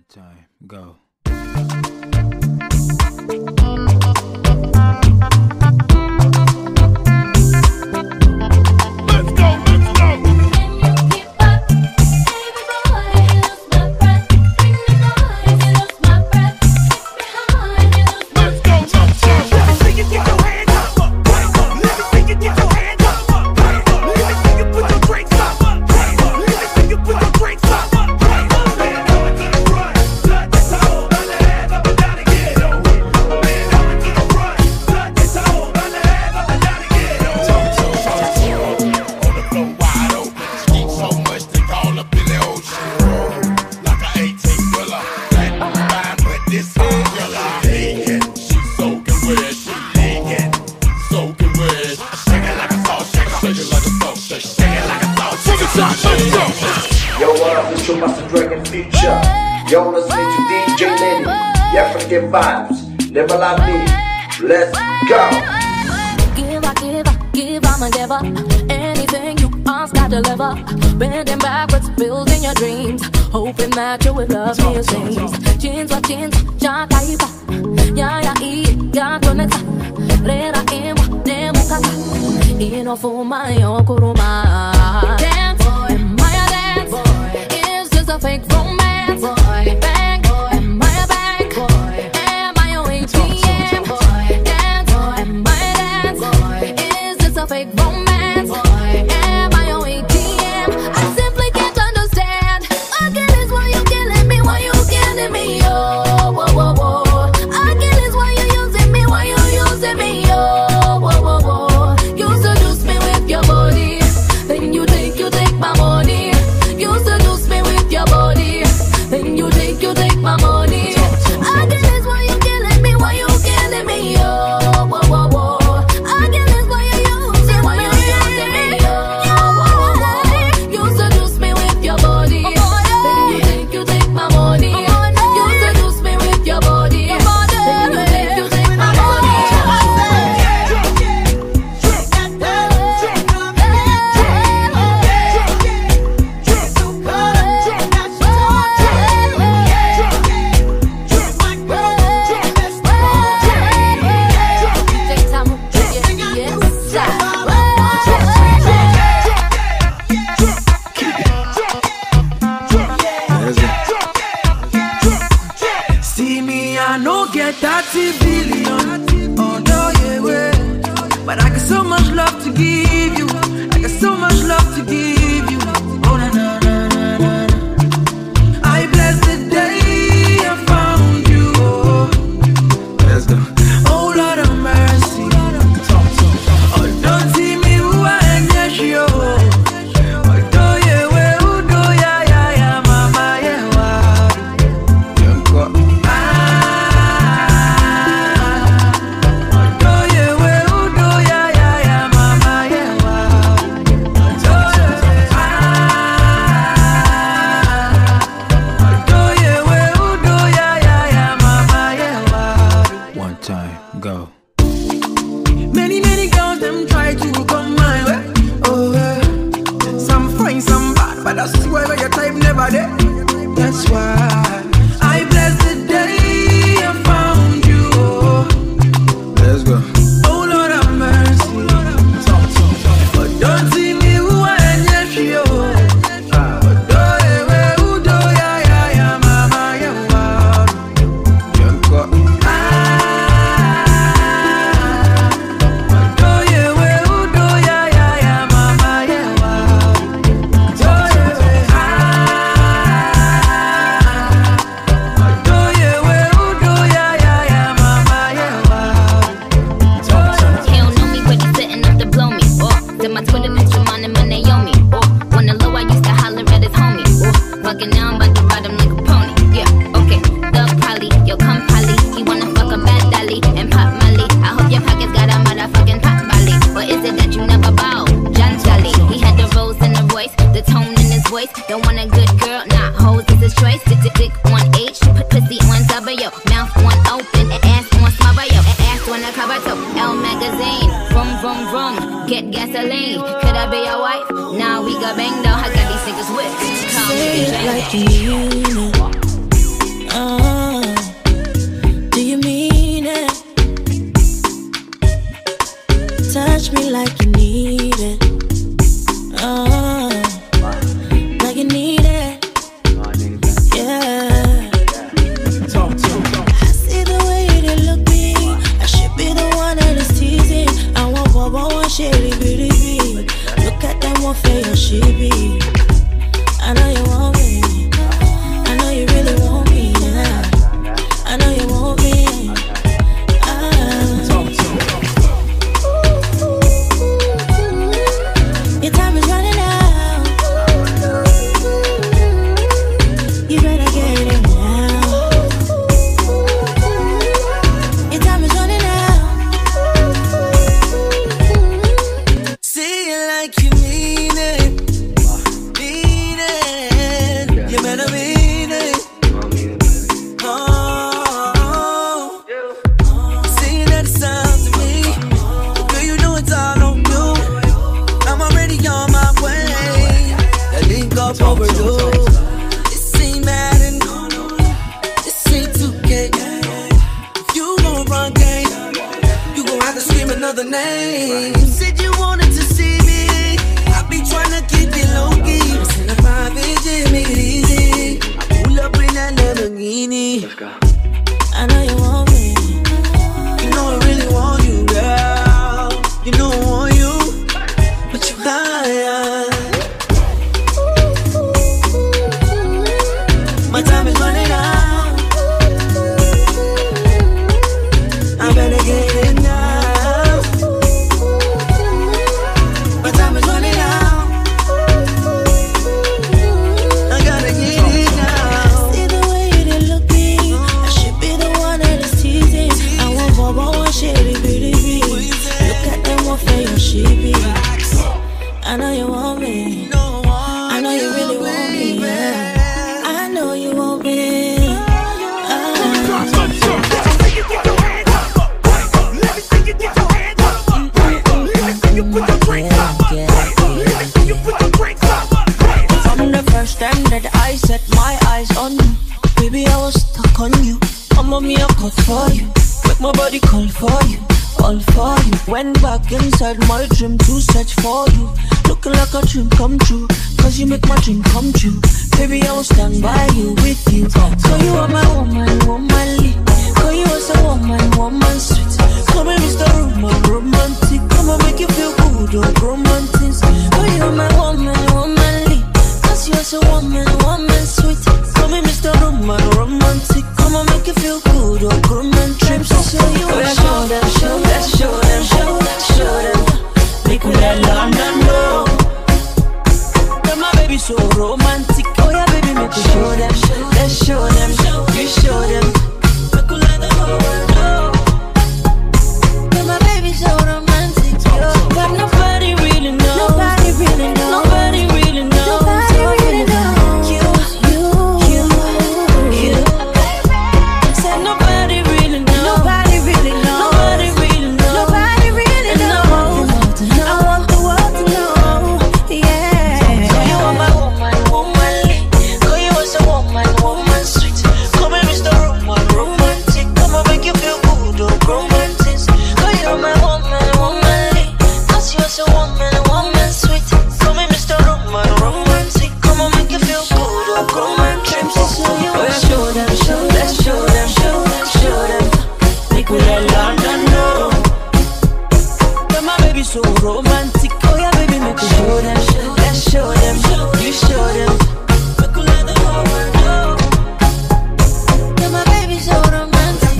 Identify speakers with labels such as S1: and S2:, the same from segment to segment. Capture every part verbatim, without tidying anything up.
S1: time, go.
S2: Yo, what up, it's your Master Dragon Future. You're listening to D J Lenny. The African vibes, never like me. Let's go.
S3: Give, I give, I give, I'ma give up. Anything you ask, I deliver. Bending backwards, building your dreams, hoping that you will love me as things. Jeans or jeans, ja kaipa. Ya ya i, ya koneta. Rera imwa, nemu kaka. Ino fuma yo kuruma. Dance, am I a dance? Is this a fake romance? Bang, am I a bank? Am I a A T M? Dance, am I a dance? Is this a fake romance? Am I a A T M? I simply can't understand. Again, is why you killing me, why you killing me, oh, whoa, whoa, whoa. Again, is why you using me, why you using me, oh, whoa, whoa, whoa. You seduce me with your body, then you take, you take my money. You seduce me with your body, then you take, you take my money. Again, is why you killing me, why you killing me, oh, whoa, whoa, whoa. Again, is why you using, why you using me, oh, whoa, whoa, whoa. You seduce me with your body, then you take, you take my money. You seduce me with your body, then you take, you take my money.
S4: See me, I no get thirty billion. Oh no, yeah, way. But I got so much love to give you. I got so much love to give you. Oh na na na na na. I bless the day I found you. Oh, let's go. Oh Lord of mercy. Oh, don't see me who I am, yes, yo. Oh, do you, way, who do ya, ya, ya, mama, yeah, wow.
S1: One time, go.
S4: Many, many girls, them try to come my way. Oh, yeah. Some fine, some bad, but I swear your time never there. That's why I bless the day I found you. Oh,
S1: Let's go.
S4: oh Lord have mercy. But don't see me who I am, yes, yo. But do you, way, who do ya, ya, ya, mama, ya, wow.
S3: He don't know me, but he's setting up to blow me. Oh, did my Twitter picture, mine and my Naomi. Oh, on the low, I used to holler at his homie. Oh, fucking now I'm about to ride him like a pony. Yeah, okay, Doug Polly, yo, come Polly. He wanna fuck a bad dolly and pop Molly. I hope your pockets got a motherfucking pop Molly. Or is it that you never bow? John Jolly, he had the rose in the voice, the tone in his voice. Don't want a good girl, nah, hoes is his choice. Dick, dick, dick, one H, put pussy on W, mouth one open, and ass on smother, yo, and ass on the cover, so L magazine, vroom, vroom, vroom, get gasoline. Could I be your wife? Nah, we got banged out, I got these niggas whipped. Call me
S5: Say it
S3: Jane.
S5: like you mean it.
S4: another name. You said you wanted to see me. I be trying to keep it low key. Send a private jet, make it easy. I pull up in that Lamborghini.
S5: Let's go.
S4: I know you want me. You know I really want you, girl. You know I want you, but you high. My time is running out. I better get it now. My time is running out. I gotta get it now. See the way you done looking, I should be the one that is teasing. I want Bobo and shady bitty bitty. Look at them off of your shitty. I know you want me. I know you really want me. Yeah. I know you want me. From the first time that I set my eyes on you, baby, I was stuck on you. I'm on me a cut for you, make my body call for you, all for you. Went back inside my dream to search for you, looking like a dream come true, cause you make my dream come true. Baby, I will stand by you, with you. So you are my woman, womanly. Cause you are so woman, woman sweet. Come and Mister Roman, romantic. Come and make you feel good, oh, romantic. Cause you are my woman, womanly. Cause you are so woman, woman sweet. Come and Mister Roman, romantic. Come and make you feel good, oh, romantic. So you are show them, show them, show them, show them, show them. Make me let London know. My baby so romantic. Oh yeah, baby, make me show them. Let's show them. You show them. Make me let the whole world know. My baby so romantic, yo. But nobody really knows. Nobody really knows. Nobody really knows. Nobody really knows. You, you, you, you. Said nobody really knows. Nobody really knows. Nobody really knows. Nobody really knows. I want the world to know. Yeah. So you are my woman, womanly. Cause you are so woman, woman sweet. Come and Mister Roman, romantic. Come and make you feel good, oh, romantic. Cause you are my woman, womanly. Cause you are so woman, woman sweet. Come and Mister Roman, romantic. Come and make you feel good, oh, romantic. So you are show them, show them, show them, show them, show them. Make me let London know. Cause my baby so romantic. Oh yeah, baby, make me show them. Let's show them. You show them. Make me let the whole world know. Cause my baby so romantic.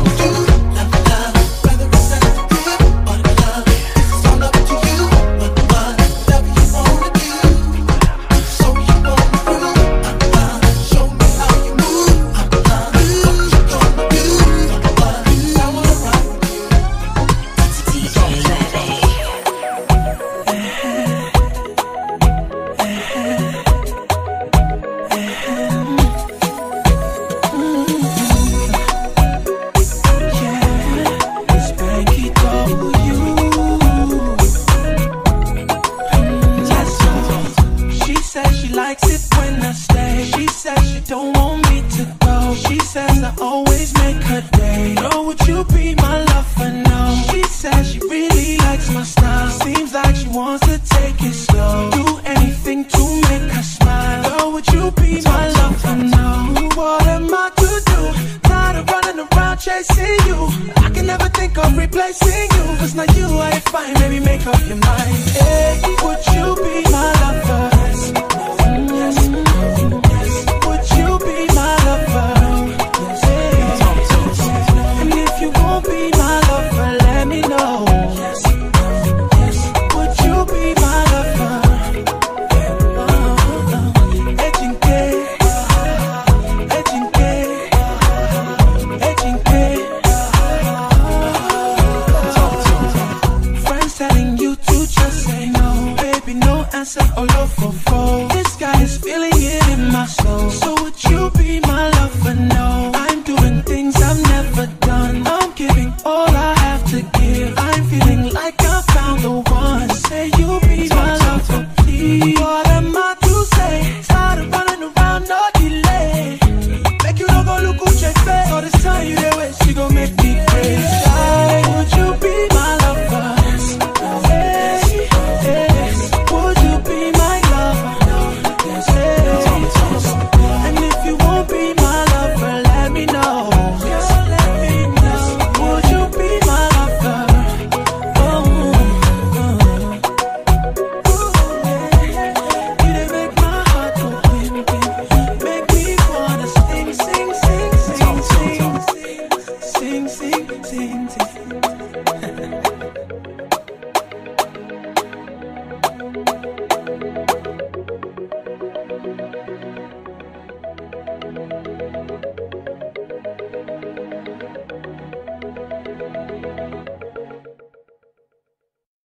S4: She says she likes it when I stay. She says she don't want me to go. She says I always make her day. Girl, would you be my lover now? She says she really likes my style. Seems like she wants to take it slow. Do anything to make her smile. Girl, would you be my lover now? What am I to do? Tired of running around chasing you. I can never think of replacing you. Cause now you are fine, baby, make up your mind. Hey, would you